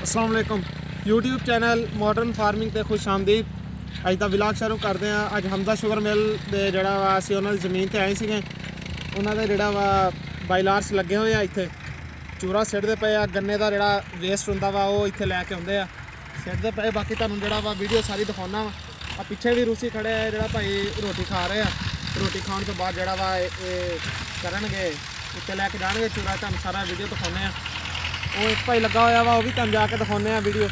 अस्सलाम वालेकुम YouTube channel modern farming ते खुश आमदीद। अज का विलाग शुरू करते हैं। अज हमदा शुगर मिल दे जड़ा वा असीं उन्हां दी ज़मीन ते आए सीगे। उन्हां दे जड़ा वा बाइलार्स लगे हुए इत्थे चूरा सिटदे पे आ। गन्ने का जड़ा वेस्ट हुंदा वा वो इत्थे लैके आउंदे आ सिटदे पे। बाकी तुहानूं जड़ा वा वीडियो सारी दिखाउणा वा। आ पिछे भी रूसी खड़े है जड़ा भाई रोटी खा रहे हैं। रोटी खाने तो बाद जड़ा वा करनगे उत्ते लैके जाणगे चूरा। तुहानूं सारा वीडियो दिखाउने आ। वो एक भाई लगा हुआ वा वो भी तुहानूं जाके दिखाउने आ वीडियो।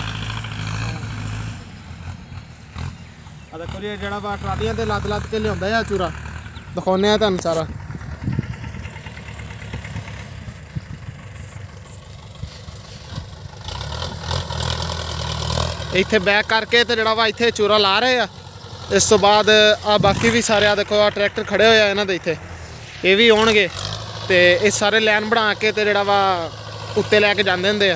देखो जी जड़ा वा ट्रालियां ते लद लद के लिआंदा है चूरा। दिखाउने आ तुहानूं सारा। इत्थे बैक करके तो जड़ा वा इत्थे चूरा ला रहे हैं। इस तो बाद आ बाकी भी सारे आ देखो आ ट्रैक्टर खड़े हुए इन्हां दे इत्थे ये भी आउणगे ते ये सारे लैन बना के ते जड़ा वा उत्ते लैके जांदे हुंदे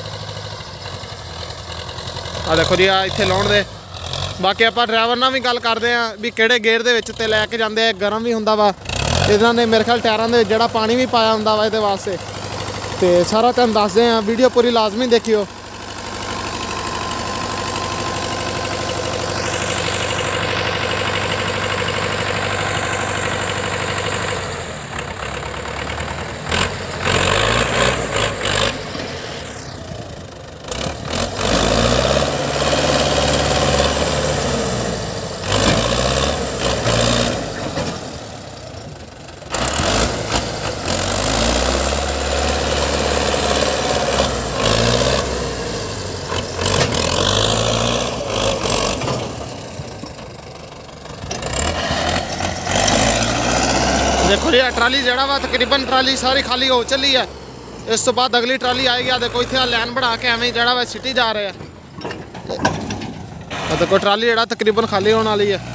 आ। देखो जी आ इत्थे लाउण दे। बाकी आपां ड्राइवर नाल भी गल करदे आ भी किहड़े गेयर दे विच ते लैके जांदे आ। गर्म भी हुंदा वा इन्हां ने मेरे ख्याल टायरां दे जड़ा पानी भी पाया हुंदा वा इहदे वास्ते ते सारा तुहानूं दसदे आ। वीडियो पूरी लाजमी देखियो। देखो जी ट्राली जड़ा वा तकरीबन ट्राली सारी खाली हो चली है। इस तो बाद अगली ट्राली आएगी। देखो इतने लैन बढ़ा के एवं जड़ा वा सिटी जा रहे हैं। देखो ट्राली जड़ा तकरीबन खाली होने वाली है।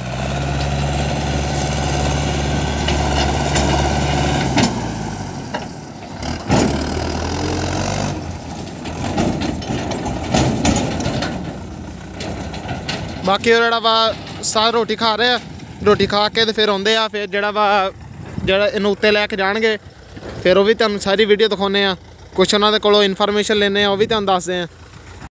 बाकी जड़ा वा सारे रोटी खा रहे हैं। रोटी खा के फिर आउंदे आ। फिर जड़ा वा जड़ा इन्हूं उत्ते लैके जाणगे फिर वो भी तुहानूं सारी वीडियो दिखाउने आ। कुछ उन्हां दे कोलों इन्फॉर्मेशन लेने आ वो भी तुहानूं दसदे आ।